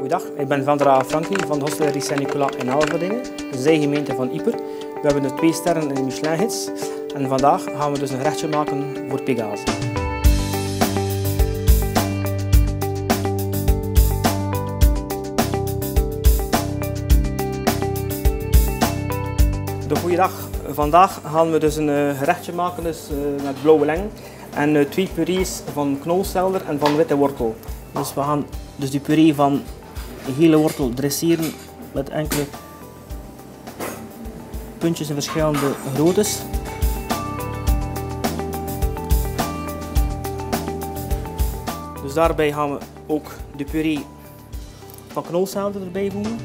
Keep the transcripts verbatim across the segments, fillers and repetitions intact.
Goedendag, ik ben Vandra Frankie van de Hostellerie Saint-Nicolas in Elverdingen, de zijgemeente van Ieper. We hebben de twee sterren in de Michelin-gids en vandaag gaan we dus een gerechtje maken voor Pégase. De goeiedag. Vandaag gaan we dus een uh, gerechtje maken dus, uh, met blauwe leng en uh, twee purees van knolselder en van witte wortel. Dus we gaan dus die puree van de hele wortel dresseren met enkele puntjes in verschillende groottes. Dus daarbij gaan we ook de puree van knolselder erbij voegen.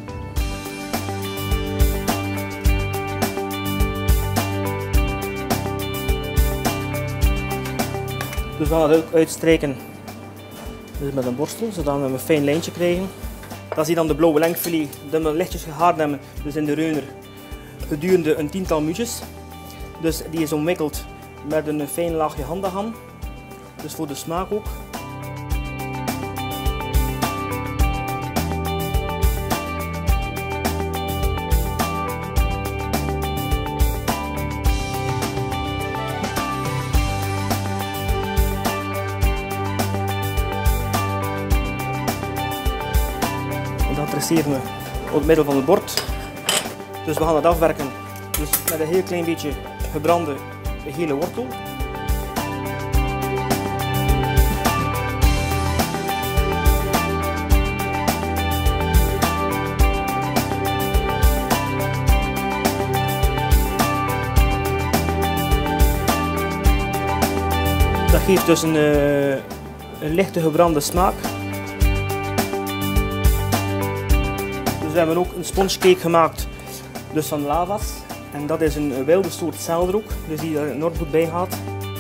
Dus we gaan het ook uitstrijken dus met een borstel, zodat we een fijn lijntje krijgen. Dat is dan de blauwe lengfilet, dat we lichtjes gehaard hebben, dus in de reuner, gedurende een tiental minuutjes. Dus die is omwikkeld met een fijn laagje handaham, dus voor de smaak ook. Dat dresseren we op middel van het bord. Dus we gaan het afwerken dus met een heel klein beetje gebrande gele wortel. Dat geeft dus een, uh, een lichte gebrande smaak. We hebben ook een spongecake gemaakt dus van lavas. En dat is een wilde soort selder ook, dus die er enorm goed bij gaat.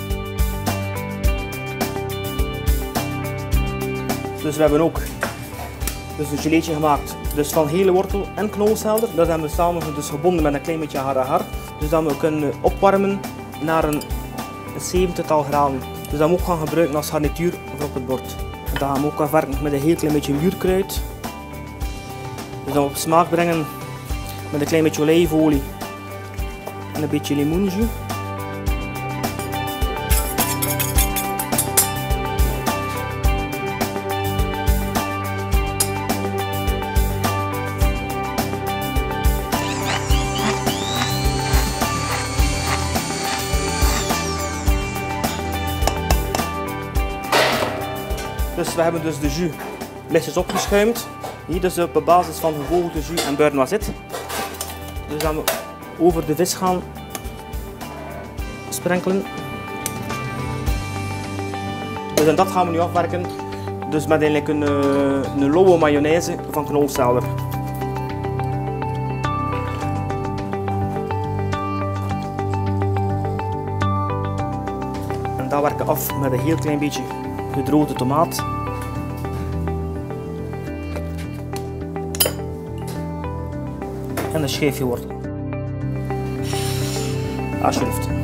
Dus we hebben ook dus een geleetje gemaakt dus van hele wortel en knolselder. Dat hebben we samen dus gebonden met een klein beetje agar-agar. Dus dat we kunnen opwarmen naar een zeventigtal graden. Dus dat we ook gaan gebruiken als garnituur voor op het bord. En dan gaan we ook afwerken met een heel klein beetje muurkruid. Dus dan op smaak brengen met een klein beetje olijfolie en een beetje limoenjus. Dus we hebben dus de jus lichtjes opgeschuimd. Hier dus op basis van gevogelte jus en beurre noisette. Dus dan we over de vis gaan sprenkelen. Dus en dat gaan we nu afwerken. Dus met eigenlijk een, een lauwe mayonaise van knolselder. En dat werken af met een heel klein beetje gedroogde tomaat. En een schijfje wortel. Alsjeblieft.